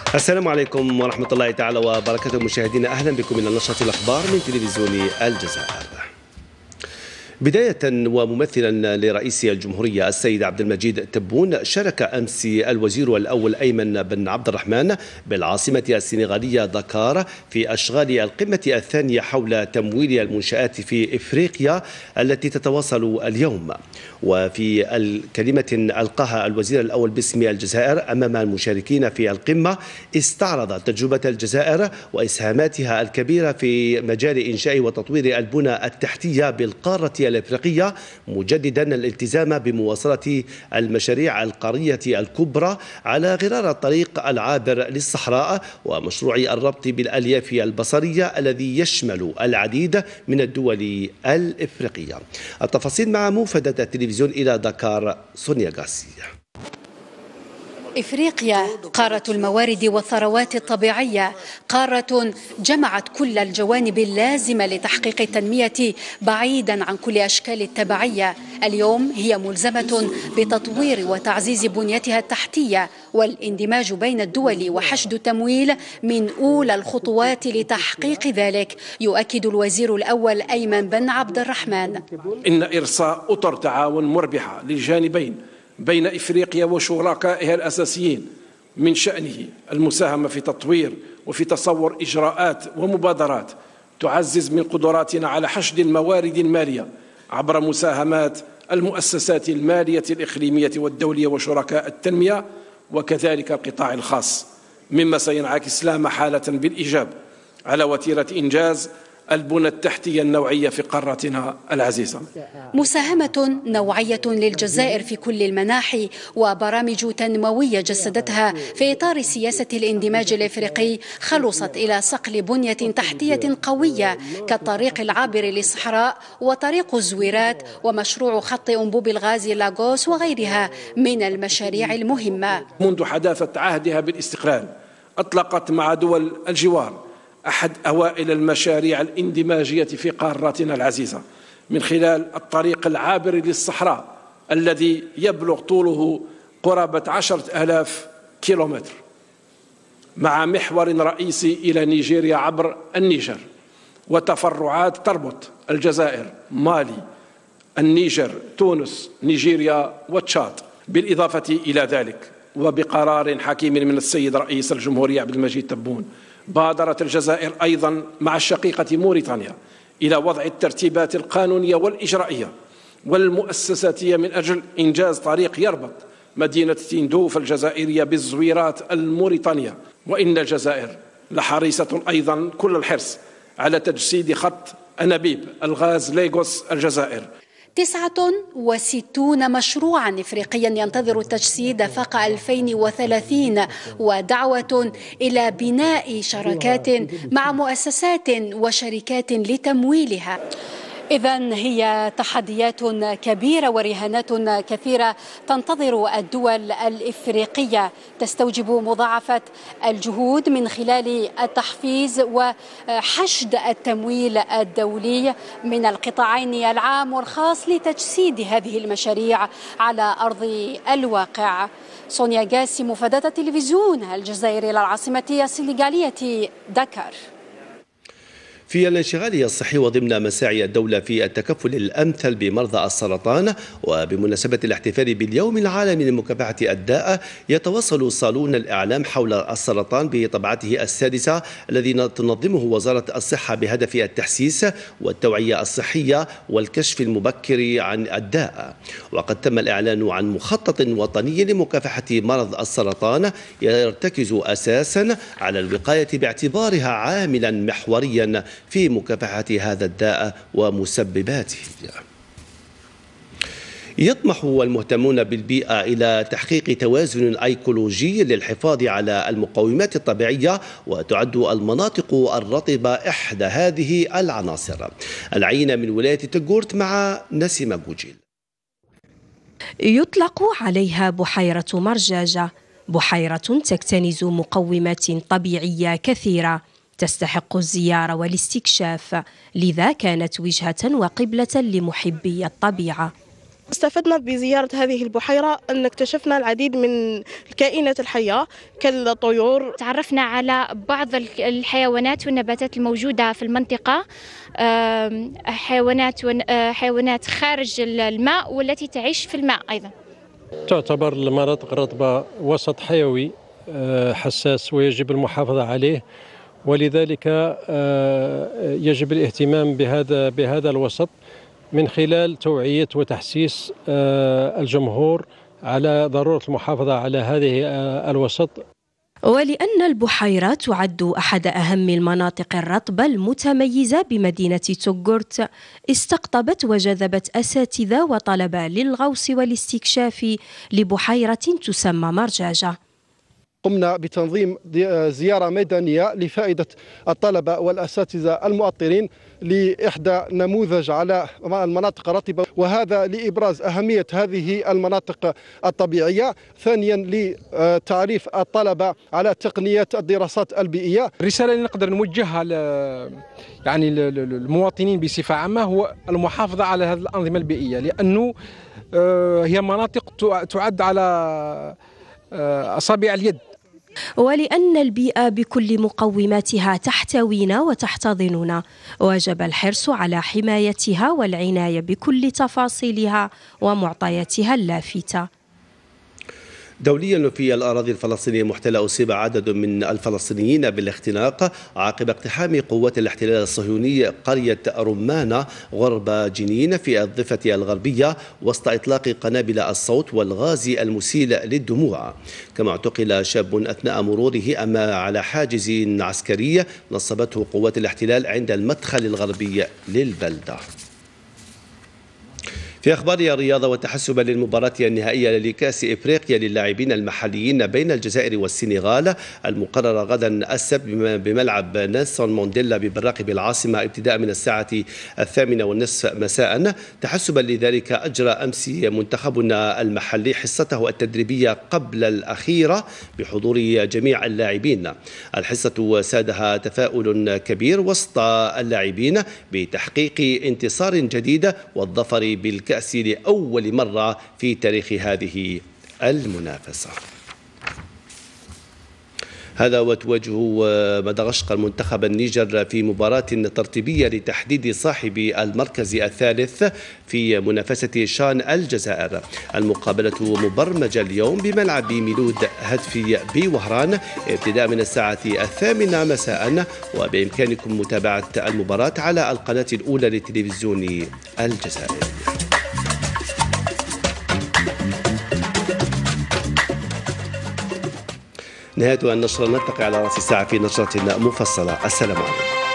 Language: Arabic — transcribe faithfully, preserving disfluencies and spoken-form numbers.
السلام عليكم ورحمة الله تعالى وبركاته مشاهدينا، أهلا بكم إلى نشرة الأخبار من تلفزيون الجزائر. بداية وممثلا لرئيس الجمهورية السيد عبد المجيد تبون، شارك أمس الوزير الأول أيمن بن عبد الرحمن بالعاصمة السنغالية دكار في أشغال القمة الثانية حول تمويل المنشآت في إفريقيا التي تتواصل اليوم. وفي الكلمة ألقاها الوزير الأول باسم الجزائر أمام المشاركين في القمة، استعرض تجربة الجزائر وإسهاماتها الكبيرة في مجال إنشاء وتطوير البنى التحتية بالقارة الإفريقية، مجددا الالتزام بمواصلة المشاريع القارية الكبرى على غرار الطريق العابر للصحراء ومشروع الربط بالألياف البصرية الذي يشمل العديد من الدول الإفريقية. التفاصيل مع موفدة التلفزيون إلى دكار سونيا غاسية. إفريقيا قارة الموارد والثروات الطبيعية، قارة جمعت كل الجوانب اللازمة لتحقيق التنمية بعيدا عن كل أشكال التبعية. اليوم هي ملزمة بتطوير وتعزيز بنيتها التحتية والاندماج بين الدول وحشد التمويل من أولى الخطوات لتحقيق ذلك، يؤكد الوزير الأول أيمن بن عبد الرحمن. إن إرساء أطر تعاون مربحة للجانبين بين إفريقيا وشركائها الأساسيين من شأنه المساهمة في تطوير وفي تصور إجراءات ومبادرات تعزز من قدراتنا على حشد الموارد المالية عبر مساهمات المؤسسات المالية الإقليمية والدولية وشركاء التنمية وكذلك القطاع الخاص، مما سينعكس لا محالة بالإيجاب على وتيرة إنجاز البنى التحتية النوعية في قارتنا العزيزة. مساهمة نوعية للجزائر في كل المناحي وبرامج تنموية جسدتها في إطار سياسة الاندماج الإفريقي خلصت إلى صقل بنية تحتية قوية كالطريق العابر للصحراء وطريق الزويرات ومشروع خط أنبوب الغاز لاغوس وغيرها من المشاريع المهمة. منذ حداثة عهدها بالاستقلال أطلقت مع دول الجوار أحد أوائل المشاريع الاندماجية في قارتنا العزيزة من خلال الطريق العابر للصحراء الذي يبلغ طوله قرابة عشرة آلاف كيلومتر، مع محور رئيسي إلى نيجيريا عبر النيجر وتفرعات تربط الجزائر، مالي، النيجر، تونس، نيجيريا وتشاد. بالإضافة إلى ذلك وبقرار حكيم من السيد رئيس الجمهورية عبد المجيد تبون، بادرت الجزائر أيضا مع الشقيقة موريتانيا إلى وضع الترتيبات القانونية والإجرائية والمؤسساتية من أجل إنجاز طريق يربط مدينة تندوف الجزائرية بالزويرات الموريتانية. وإن الجزائر لحريصة أيضا كل الحرص على تجسيد خط أنابيب الغاز لاغوس الجزائر. تسعة وستون مشروعا إفريقيا ينتظر التجسيد فاق ألفين وثلاثين، ودعوة إلى بناء شراكات مع مؤسسات وشركات لتمويلها. إذن هي تحديات كبيرة ورهانات كثيرة تنتظر الدول الإفريقية، تستوجب مضاعفة الجهود من خلال التحفيز وحشد التمويل الدولي من القطاعين العام والخاص لتجسيد هذه المشاريع على أرض الواقع. سونيا غاسي، مفادة التلفزيون الجزائري للعاصمة السنغالية دكار. في الانشغال الصحي وضمن مساعي الدولة في التكفل الأمثل بمرضى السرطان، وبمناسبة الاحتفال باليوم العالمي لمكافحة الداء، يتواصل صالون الإعلام حول السرطان بطبعته السادسة الذي تنظمه وزارة الصحة بهدف التحسيس والتوعية الصحية والكشف المبكر عن الداء. وقد تم الإعلان عن مخطط وطني لمكافحة مرض السرطان يرتكز أساسا على الوقاية باعتبارها عاملا محوريا في مكافحة هذا الداء ومسبباته. يطمح المهتمون بالبيئة إلى تحقيق توازن أيكولوجي للحفاظ على المقومات الطبيعية، وتعد المناطق الرطبة إحدى هذه العناصر. العينة من ولاية تجورت مع نسيمة جوجيل. يطلق عليها بحيرة مرجاجة، بحيرة تكتنز مقومات طبيعية كثيرة تستحق الزيارة والاستكشاف، لذا كانت وجهة وقبلة لمحبي الطبيعة. استفدنا بزيارة هذه البحيرة أن اكتشفنا العديد من الكائنات الحية كالطيور. تعرفنا على بعض الحيوانات والنباتات الموجودة في المنطقة، حيوانات حيوانات خارج الماء والتي تعيش في الماء أيضا. تعتبر المناطق الرطبة وسط حيوي حساس ويجب المحافظة عليه، ولذلك يجب الاهتمام بهذا بهذا الوسط من خلال توعية وتحسيس الجمهور على ضرورة المحافظة على هذه الوسط. ولأن البحيرة تعد أحد أهم المناطق الرطبة المتميزة بمدينة توغورت، استقطبت وجذبت أساتذة وطلبة للغوص والاستكشاف لبحيرة تسمى مرجاجة. قمنا بتنظيم زيارة ميدانية لفائدة الطلبة والأساتذة المؤطرين لإحدى نموذج على المناطق الرطبة، وهذا لإبراز أهمية هذه المناطق الطبيعية. ثانيا لتعريف الطلبة على تقنيات الدراسات البيئية. الرسالة اللي نقدر نوجهها ل يعني المواطنين بصفة عامة هو المحافظة على هذه الأنظمة البيئية، لأنه هي مناطق تعد على أصابع اليد، ولأن البيئة بكل مقوماتها تحتوينا وتحتضننا، وجب الحرص على حمايتها والعناية بكل تفاصيلها ومعطياتها اللافتة. دوليا في الأراضي الفلسطينية المحتلة أصيب عدد من الفلسطينيين بالاختناق عقب اقتحام قوات الاحتلال الصهيوني قرية رمانة غرب جنين في الضفة الغربية وسط إطلاق قنابل الصوت والغاز المسيل للدموع. كما اعتقل شاب أثناء مروره أما على حاجز عسكري نصبته قوات الاحتلال عند المدخل الغربي للبلدة. في أخبار الرياضة، وتحسبا للمباراة النهائية لكأس إفريقيا للاعبين المحليين بين الجزائر والسنغال المقررة غدا السبت بملعب نيلسون مانديلا ببراق بالعاصمة ابتداء من الساعة الثامنة والنصف مساء. تحسبا لذلك أجرى أمس منتخبنا المحلي حصته التدريبية قبل الأخيرة بحضور جميع اللاعبين. الحصة سادها تفاؤل كبير وسط اللاعبين بتحقيق انتصار جديد والظفر بالكأس كأس لأول مرة في تاريخ هذه المنافسة. هذا وتواجه مدغشقر منتخب النيجر في مباراة ترتيبية لتحديد صاحب المركز الثالث في منافسة شان الجزائر. المقابلة مبرمجة اليوم بملعب ميلود هدفي بوهران ابتداء من الساعة الثامنة مساء، وبإمكانكم متابعة المباراة على القناة الأولى للتلفزيون الجزائري. نهاية النشرة، نلتقي على رأس الساعة في نشرة مفصلة. السلام عليكم.